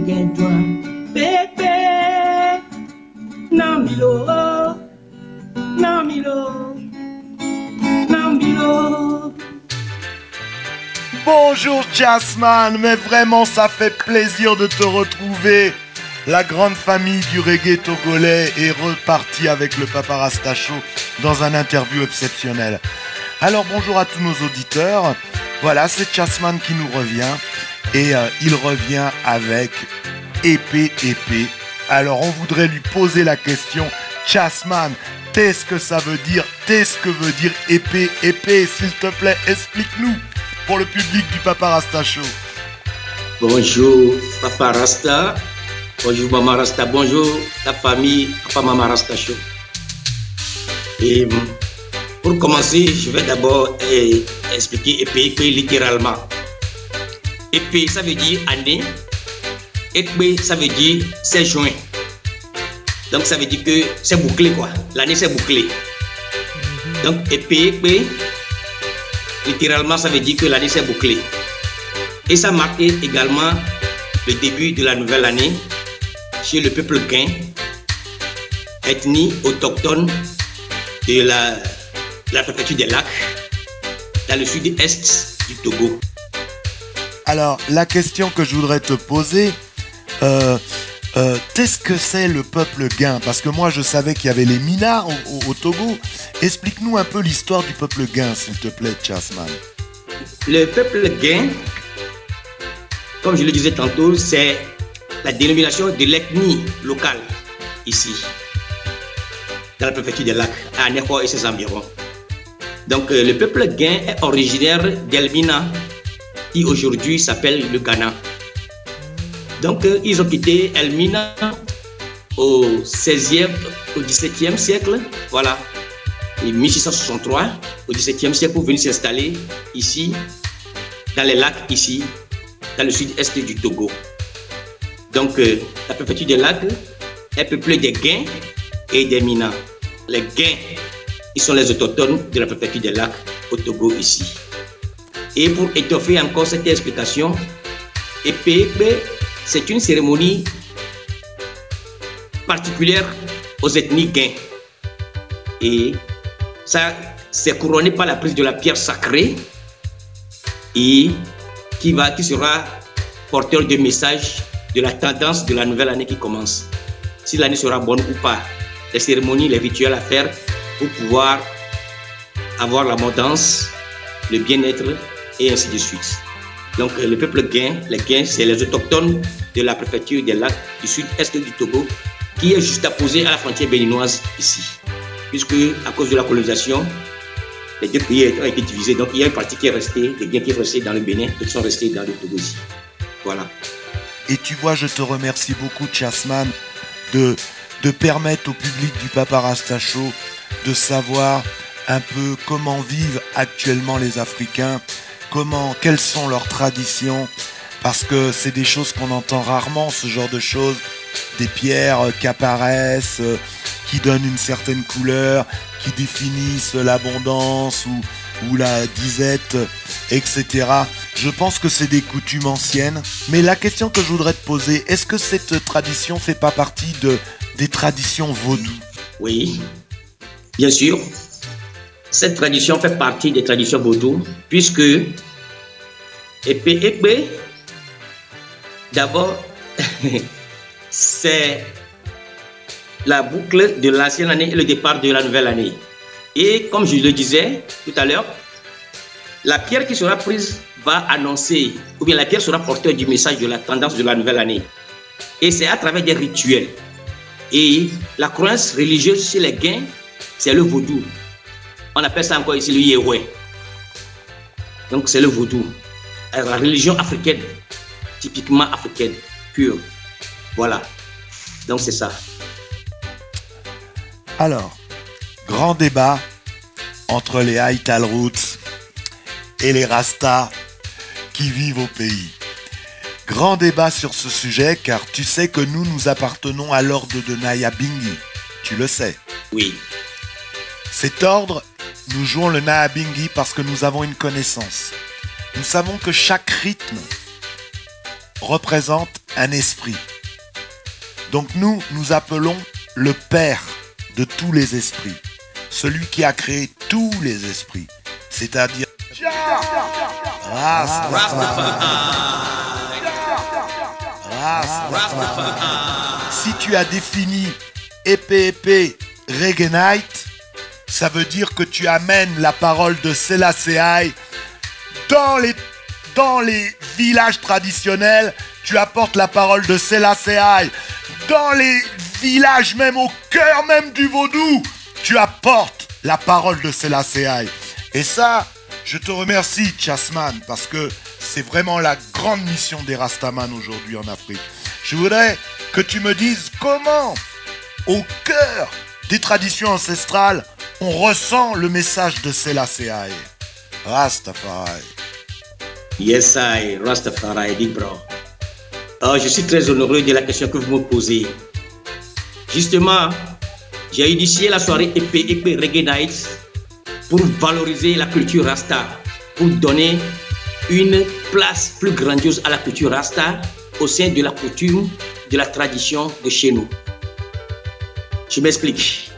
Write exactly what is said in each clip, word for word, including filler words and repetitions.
Bonjour Jazzman, mais vraiment ça fait plaisir de te retrouver. La grande famille du reggae togolais est repartie avec le Papa Rasta Show dans un interview exceptionnel. Alors bonjour à tous nos auditeurs. Voilà, c'est Jazzman qui nous revient et euh, il revient avec épée épée. Alors on voudrait lui poser la question, Jazzman, qu'est-ce que ça veut dire? Qu'est-ce que veut dire épée épée? S'il te plaît, explique-nous pour le public du Papa Rasta Show. Bonjour Papa Rasta. Bonjour Maman Rasta, bonjour la famille Papa Maman Rasta Show. Et pour commencer, je vais d'abord eh, expliquer épée, épée littéralement. Épée, ça veut dire année. Épée, ça veut dire c'est juin. Donc ça veut dire que c'est bouclé quoi. L'année c'est bouclé. Donc épée, épée, littéralement ça veut dire que l'année c'est bouclé. Et ça marque également le début de la nouvelle année chez le peuple Guin, ethnie autochtone de la, de la préfecture des Lacs, dans le sud-est du Togo. Alors, la question que je voudrais te poser, euh, euh, qu'est-ce que c'est le peuple Guin? Parce que moi, je savais qu'il y avait les Minas au, au, au Togo. Explique-nous un peu l'histoire du peuple Guin, s'il te plaît, Jazzman. Le peuple Guin, comme je le disais tantôt, c'est la dénomination de l'ethnie locale ici, dans la préfecture des Lacs, à Neko et ses environs. Donc euh, le peuple Guin est originaire d'Elmina, qui aujourd'hui s'appelle le Ghana. Donc euh, ils ont quitté Elmina au seizième, au dix-septième siècle, voilà, et mille six cent soixante-trois, au dix-septième siècle, pour venir s'installer ici, dans les lacs ici, dans le sud-est du Togo. Donc, euh, la préfecture des Lacs est peuplée des Guins et des Minas. Les Guins, ils sont les autochtones de la préfecture des Lacs au Togo ici. Et pour étoffer encore cette explication, épée, c'est une cérémonie particulière aux ethnies Guins. Et ça, c'est couronné par la prise de la pierre sacrée et qui, va, qui sera porteur de messages de la tendance de la nouvelle année qui commence. Si l'année sera bonne ou pas, les cérémonies, les rituels à faire pour pouvoir avoir l'abondance, le bien-être et ainsi de suite. Donc le peuple Guin, les Guins, c'est les autochtones de la préfecture des Lacs du sud-est du Togo qui est juste apposé à la frontière béninoise ici. Puisque à cause de la colonisation, les deux pays ont été divisés. Donc il y a une partie qui est restée, les Guins qui sont restés dans le Bénin, d'autres sont restés dans le Togo ici. Voilà. Et tu vois, je te remercie beaucoup, Jazzman, de, de permettre au public du Papa Rasta Show de savoir un peu comment vivent actuellement les Africains, comment, quelles sont leurs traditions, parce que c'est des choses qu'on entend rarement, ce genre de choses, des pierres qui apparaissent, qui donnent une certaine couleur, qui définissent l'abondance ou, ou la disette, et cetera. Je pense que c'est des coutumes anciennes. Mais la question que je voudrais te poser, est-ce que cette tradition fait pas partie de, des traditions vaudou? Oui, bien sûr. Cette tradition fait partie des traditions vaudou, puisque épée, épée, d'abord, c'est la boucle de l'ancienne année et le départ de la nouvelle année. Et comme je le disais tout à l'heure, la pierre qui sera prise va annoncer, ou bien la pierre sera porteur du message de la tendance de la nouvelle année. Et c'est à travers des rituels. Et la croyance religieuse chez les Guins, c'est le vaudou. On appelle ça encore ici le Yéhoué. Donc c'est le vaudou. La religion africaine, typiquement africaine, pure. Voilà. Donc c'est ça. Alors, grand débat entre les Haïtal Roots et les Rastas qui vivent au pays. Grand débat sur ce sujet, car tu sais que nous, nous appartenons à l'ordre de Nyabinghi. Tu le sais. Oui. Cet ordre, nous jouons le Nyabinghi parce que nous avons une connaissance. Nous savons que chaque rythme représente un esprit. Donc nous, nous appelons le Père de tous les esprits, celui qui a créé tous les esprits, c'est-à-dire si tu as défini épée épée Reggae Night, ça veut dire que tu amènes la parole de Selassie dans les, dans les villages traditionnels, tu apportes la parole de Selassie dans les villages, même au cœur même du vaudou, tu apportes la parole de Selassie. Et ça, je te remercie, Chasman, parce que c'est vraiment la grande mission des Rastaman aujourd'hui en Afrique. Je voudrais que tu me dises comment, au cœur des traditions ancestrales, on ressent le message de Selassie. Rastafari. Yes, I, Rastafari, big bro. Oh, je suis très honoré de la question que vous me posez. Justement, j'ai initié la soirée épée épée Reggae Night pour valoriser la culture Rasta, pour donner une place plus grandiose à la culture Rasta au sein de la coutume, de la tradition de chez nous. Je m'explique.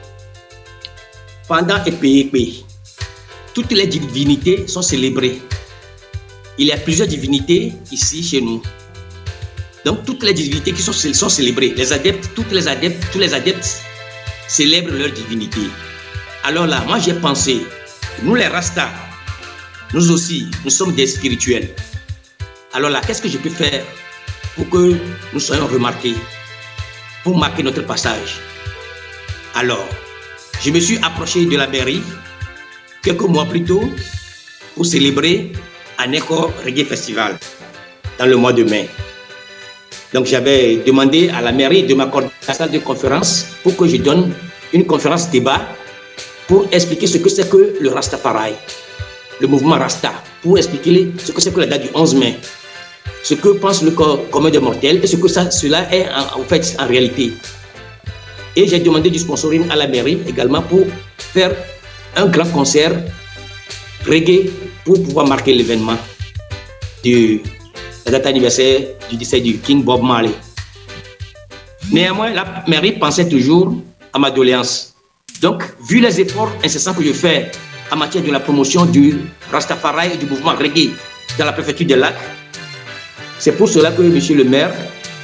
Pendant épée épée, toutes les divinités sont célébrées. Il y a plusieurs divinités ici chez nous. Donc toutes les divinités qui sont, sont célébrées, les adeptes, toutes les adeptes, tous les adeptes célèbrent leur divinité. Alors là, moi j'ai pensé, nous les Rastas, nous aussi, nous sommes des spirituels. Alors là, qu'est-ce que je peux faire pour que nous soyons remarqués, pour marquer notre passage? Alors, je me suis approché de la mairie quelques mois plus tôt pour célébrer un Éco Reggae Festival dans le mois de mai. Donc j'avais demandé à la mairie de m'accorder la salle de conférence pour que je donne une conférence débat pour expliquer ce que c'est que le Rastafari, le mouvement Rasta, pour expliquer ce que c'est que la date du onze mai, ce que pense le corps commun des mortels et ce que ça, cela est en, en fait en réalité. Et j'ai demandé du sponsoring à la mairie également pour faire un grand concert reggae pour pouvoir marquer l'événement de la date anniversaire du décès du King Bob Marley. Néanmoins, la mairie pensait toujours à ma doléance. Donc, vu les efforts incessants que je fais en matière de la promotion du Rastafari et du mouvement reggae dans la préfecture des Lacs, c'est pour cela que monsieur le maire,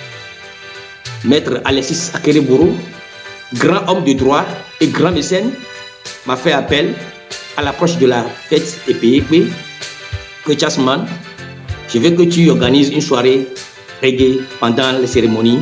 maître Alexis Akerebourou, grand homme de droit et grand mécène, m'a fait appel à l'approche de la fête épée épée que Chasman, je veux que tu organises une soirée reggae pendant les cérémonies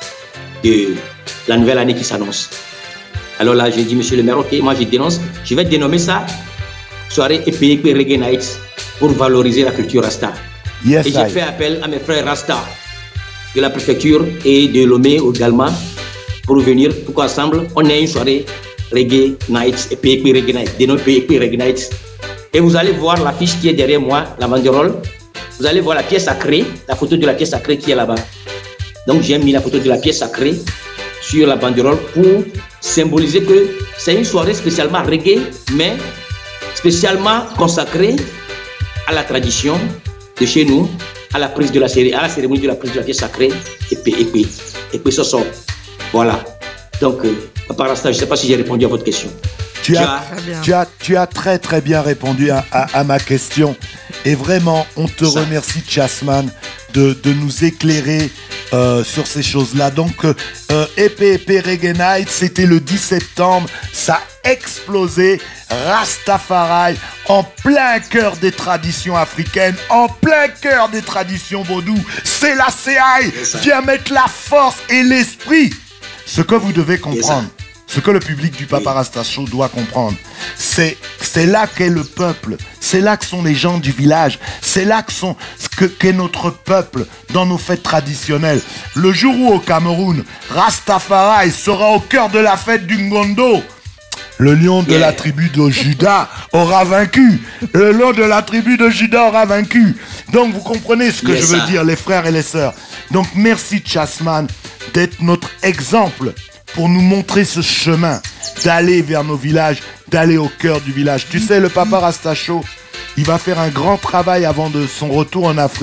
de la nouvelle année qui s'annonce. Alors là, j'ai dit, monsieur le maire, ok, moi je dénonce, je vais dénommer ça soirée épée épée Reggae Night pour valoriser la culture Rasta. Yes, et j'ai fait appel à mes frères Rasta de la préfecture et de Lomé également pour venir, pour qu'ensemble, on ait une soirée Reggae Night, épée épée Reggae Night, dénommée épée épée Reggae Night. Et vous allez voir l'affiche qui est derrière moi, la banderole. Vous allez voir la pièce sacrée, la photo de la pièce sacrée qui est là-bas. Donc j'ai mis la photo de la pièce sacrée sur la banderole pour symboliser que c'est une soirée spécialement reggae, mais spécialement consacrée à la tradition de chez nous, à la prise de la cérémonie, à la cérémonie de la prise de la pièce sacrée, épée, épée, épée, ce sort. Voilà. Donc, euh, Papa Rasta, je ne sais pas si j'ai répondu à votre question. Tu as, tu, as, tu as très très bien répondu à, à, à ma question. Et vraiment, on te Ça. remercie, Chasman, de, de nous éclairer euh, sur ces choses-là. Donc, euh, Épée Épée Reggae Night, c'était le dix septembre. Ça a explosé. Rastafari, en plein cœur des traditions africaines, en plein cœur des traditions vaudou. Selassie vient mettre la force et l'esprit. Ce que vous devez comprendre, ce que le public du Papa Rasta Show doit comprendre, c'est là qu'est le peuple, c'est là que sont les gens du village, c'est là que sont que qu'est notre peuple dans nos fêtes traditionnelles. Le jour où au Cameroun, Rastafari sera au cœur de la fête du Ngondo, le lion de yeah. la tribu de Juda aura vaincu. Le lion de la tribu de Juda aura vaincu. Donc vous comprenez ce que yes, je veux ça. dire, les frères et les sœurs. Donc merci Chasman d'être notre exemple pour nous montrer ce chemin, d'aller vers nos villages, d'aller au cœur du village. Tu sais, le Papa Rasta Show, il va faire un grand travail avant de son retour en Afrique.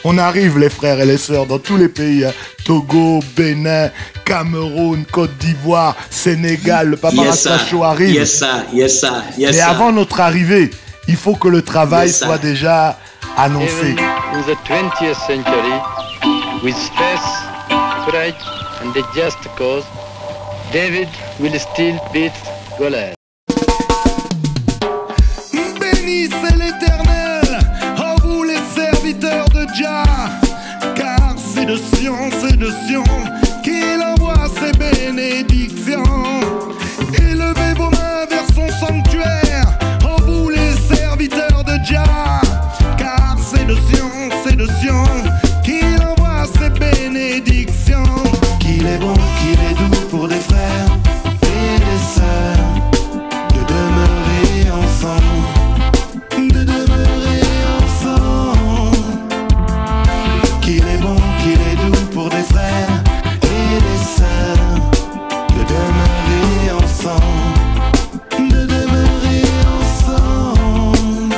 On arrive les frères et les sœurs dans tous les pays, hein. Togo, Bénin, Cameroun, Côte d'Ivoire, Sénégal, le Papa Yes, Rasta sir. Show arrive. Yes, sir. Yes, sir. Yes, Mais sir. avant notre arrivée, il faut que le travail Yes, sir. soit déjà annoncé. Even in the twentieth century, with stress, courage and a just cause, David will still beat Goliath. Bénissez l'Éternel, en vous les serviteurs de Jah, car c'est de Sion, c'est de Sion qu'il envoie ses bénédictions. Élevez vos mains vers son sanctuaire, en vous les serviteurs de Jah, car c'est de Sion, c'est de Sion qu'il envoie ses bénédictions. Qu'il est bon, qu'il est doux pour des frères et des sœurs, de demeurer ensemble, de demeurer ensemble. Qu'il est bon, qu'il est doux pour des frères et des sœurs, de demeurer ensemble, de demeurer ensemble.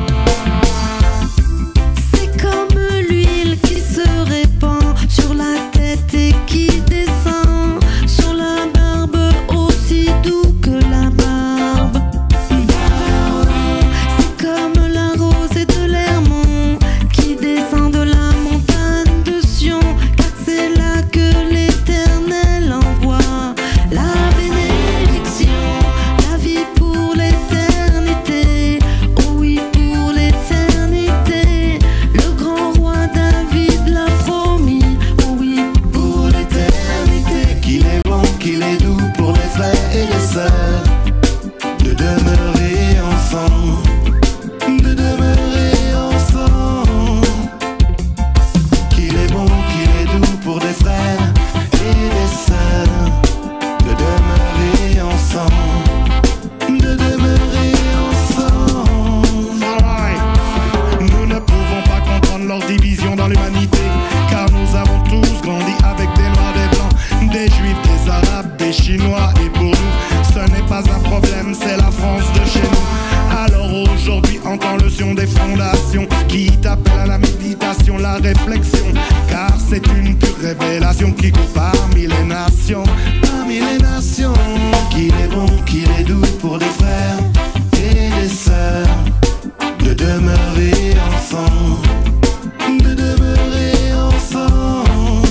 C'est comme l'huile qui se répand sur la tête et qui descend sur la barbe, aussi doux que la barbe. C'est comme la rosée de l'Hermon qui descend de la montagne de Sion, car c'est là que l'Éternel envoie la bénédiction, la vie pour l'éternité. Oh oui, pour l'éternité. Le grand roi David l'a promis. Oh oui, pour l'éternité. Qu'il est bon, qu'il est doux pour les frères et les sœurs, de demeurer ensemble, de demeurer ensemble. Qu'il est bon, qu'il est doux pour des frères et des sœurs, de demeurer ensemble, de demeurer ensemble. Nous ne pouvons pas comprendre leur division dans l'humanité, car nous avons tous grandi avec des noirs, des blancs, des juifs, des arabes, des chinois. Et pour nous, ce n'est pas un problème, c'est la France de chez nous. Alors aujourd'hui, entend le son des fondations qui t'appelle à la méditation, la réflexion, car c'est une pure révélation qui court parmi les nations, parmi les nations. Qu'il est bon, qu'il est doux pour des frères et des sœurs, de demeurer ensemble, de demeurer ensemble.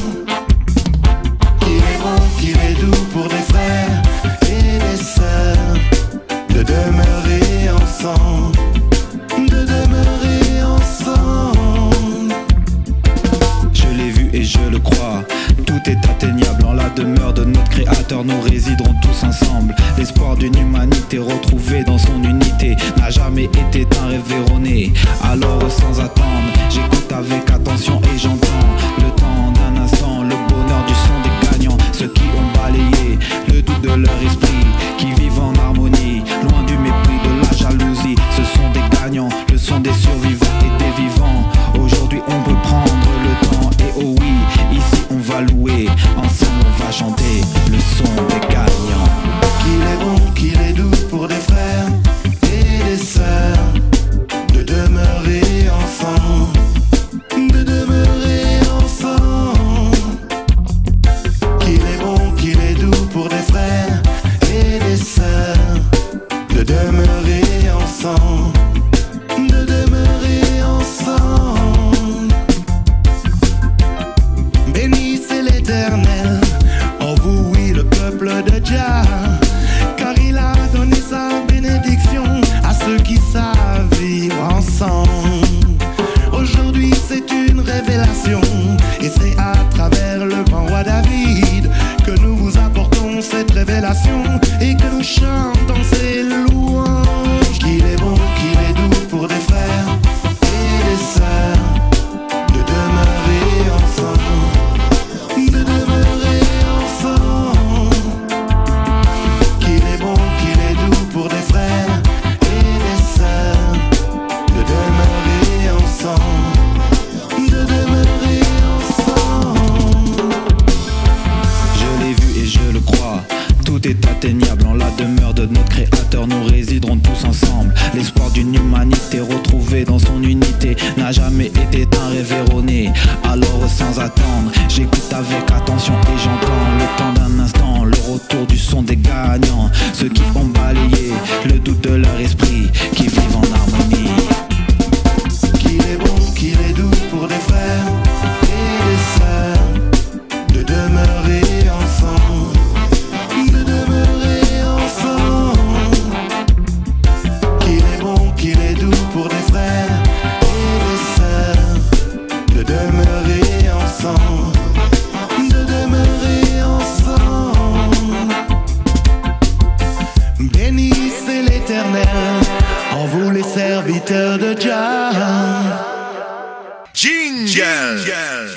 Qu'il est bon, qu'il est doux pour des frères et des sœurs, de demeurer ensemble, de demeurer ensemble. Je l'ai vu et je le crois, tout est atteignable en la demeure de notre Créateur. Nous résiderons tous ensemble. L'espoir d'une humanité retrouvée dans son unité n'a jamais été un rêve erroné. Alors sans attendre, j'écoute avec attention et j'entends le temps d'un instant, le bonheur du son des gagnants, ceux qui ont balayé le doute de leur esprit, qui vivent en harmonie, loin du mépris, de la jalousie. Ce sont des gagnants, le son des survivants et des vivants. Aujourd'hui on peut prendre le temps et oh oui, ici on va louer, ensemble on va chanter le son des gagnants. Qu'il est bon, qu'il est doux pour des frères et des sœurs, de demeurer ensemble, de demeurer ensemble. Qu'il est bon, qu'il est doux pour des frères et des sœurs, de demeurer ensemble, de demeurer ensemble. Bénissez l'Éternel, en vous oui le peuple de Jah, car il a donné sa bénédiction à ceux qui savent vivre ensemble. Aujourd'hui c'est une révélation, et c'est à travers le grand roi David que nous vous apportons cette révélation et que nous chantons ses louanges. Qu'il est bon, qu'il est doux pour des frères et des sœurs, de demeurer ensemble, de demeurer ensemble. Qu'il est bon, qu'il est doux pour des frères et des sœurs, de demeurer ensemble, de demeurer ensemble. Je l'ai vu et je le crois, tout est est atteignable en la demeure de notre créateur. Nous résiderons tous ensemble. L'espoir d'une humanité retrouvée dans son unité n'a jamais été un rêve erroné. Alors sans attendre, j'écoute avec attention et j'entends le temps d'un instant, le retour du son des gagnants, ceux qui ont balayé le doute de leur esprit, qui vivent en harmonie. Qu'il est bon, qu'il est doux pour des frères et des sœurs de demeurer ensemble, de demeurer ensemble. Qu'il est bon, qu'il est doux pour des frères et des sœurs de demeurer ensemble, de demeurer ensemble. Bénissez l'Éternel, en vous les serviteurs de Jah. Jingle.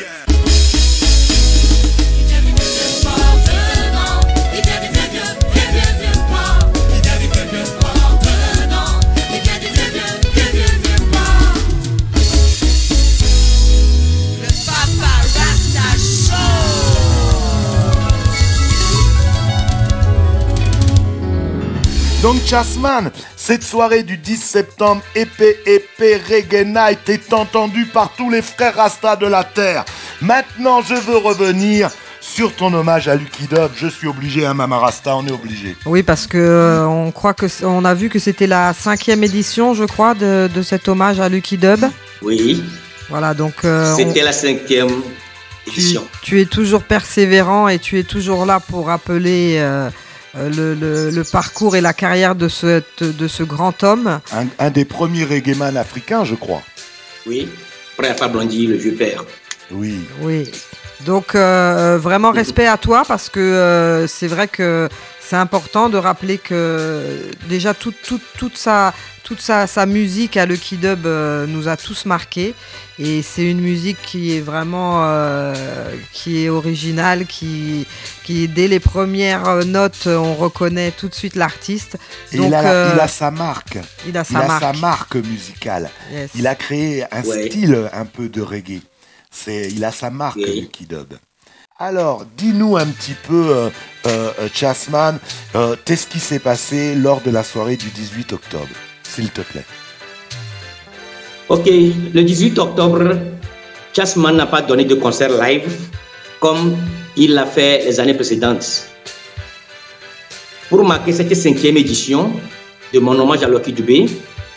Donc Chasman, cette soirée du dix septembre, épée, épée, reggae night est entendue par tous les frères Rasta de la terre. Maintenant, je veux revenir sur ton hommage à Lucky Dube. Je suis obligé, hein, Mama Rasta, on est obligé. Oui, parce que euh, on croit que on a vu que c'était la cinquième édition, je crois, de, de cet hommage à Lucky Dube. Oui. Voilà, donc. Euh, c'était on... la cinquième édition. Tu, tu es toujours persévérant et tu es toujours là pour rappeler. Euh, Le, le, le parcours et la carrière de ce, de ce grand homme. Un, un des premiers reggaeman africains, je crois. Oui, après Alpha Blondy, le vieux père. Oui. Oui. Donc, euh, vraiment respect à toi parce que euh, c'est vrai que c'est important de rappeler que déjà toute, toute, toute, sa, toute sa, sa musique à Lucky Dube euh, nous a tous marqués. Et c'est une musique qui est vraiment euh, qui est originale, qui, qui dès les premières notes, on reconnaît tout de suite l'artiste. Et Donc, il, a, euh, il a sa marque. Il a sa, il a marque. sa marque musicale. Yes. Il a créé un ouais. style un peu de reggae. C'est, il a sa marque, oui. Lucky Dube. Alors, dis-nous un petit peu, euh, euh, Chasman, euh, qu'est-ce qui s'est passé lors de la soirée du dix-huit octobre, s'il te plaît. Ok, le dix-huit octobre, Chasman n'a pas donné de concert live comme il l'a fait les années précédentes. Pour marquer cette cinquième édition de mon hommage à Lucky Dube,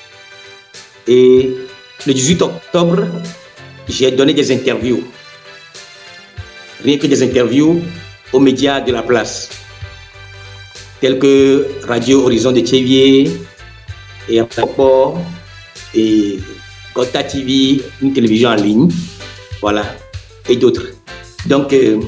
et le dix-huit octobre, j'ai donné des interviews. Rien que des interviews aux médias de la place, tels que Radio Horizon de Thiévier et Rapport et Gota T V, une télévision en ligne, voilà, et d'autres. Donc, euh,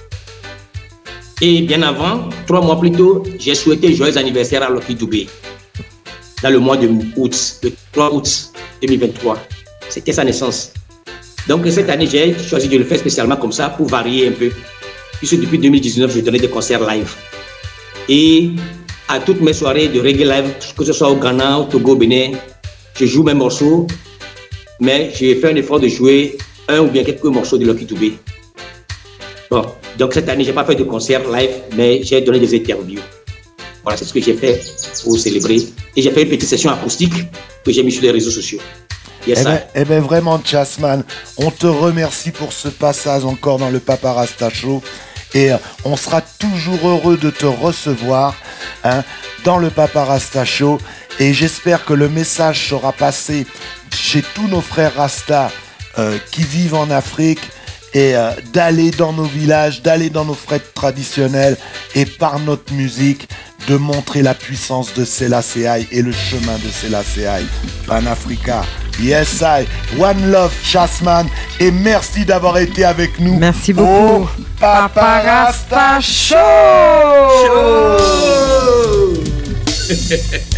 et bien avant, trois mois plus tôt, j'ai souhaité joyeux anniversaire à Lucky Dube, dans le mois de août, le trois août deux mille vingt-trois. C'était sa naissance. Donc cette année, j'ai choisi de le faire spécialement comme ça pour varier un peu. Puisque depuis deux mille dix-neuf, je donnais des concerts live. Et à toutes mes soirées de reggae live, que ce soit au Ghana, au Togo, au Bénin, je joue mes morceaux, mais j'ai fait un effort de jouer un ou bien quelques morceaux de Lucky Dube. Bon, donc cette année, je n'ai pas fait de concert live, mais j'ai donné des interviews. Voilà, c'est ce que j'ai fait pour célébrer. Et j'ai fait une petite session acoustique que j'ai mis sur les réseaux sociaux. Yes, eh bien eh ben vraiment, Chasman, on te remercie pour ce passage encore dans le Papa Rasta Show. Et on sera toujours heureux de te recevoir hein, dans le Papa Rasta Show. Et j'espère que le message sera passé chez tous nos frères Rasta euh, qui vivent en Afrique. Et euh, d'aller dans nos villages, d'aller dans nos fêtes traditionnelles et par notre musique, de montrer la puissance de Selassie et le chemin de Selassie. Pan-Africa. Yes, I. One love, Chasman. Et merci d'avoir été avec nous. Merci beaucoup. Au Papa Rasta Show. Show.